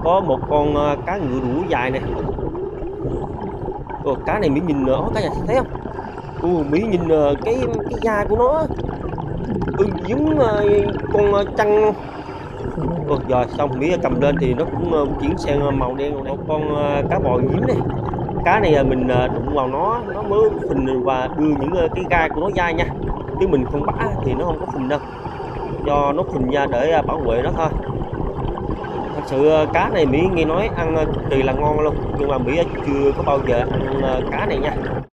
có một con cá ngựa đuổi dài nè. Cá này Mỹ nhìn cả nhà thấy không? Mỹ nhìn cái da của nó giống con chăn. Rồi xong Mỹ cầm lên thì nó cũng chuyển sang màu đen rồi này. Con cá bò nhím này. Cá này mình đụng vào nó mới phình và đưa những cái gai của nó dai nha, chứ mình không bắt thì nó không có phình đâu, do nó phình ra để bảo vệ nó thôi. Thật sự cá này Mỹ nghe nói ăn cực kỳ là ngon luôn, nhưng mà Mỹ chưa có bao giờ ăn cá này nha.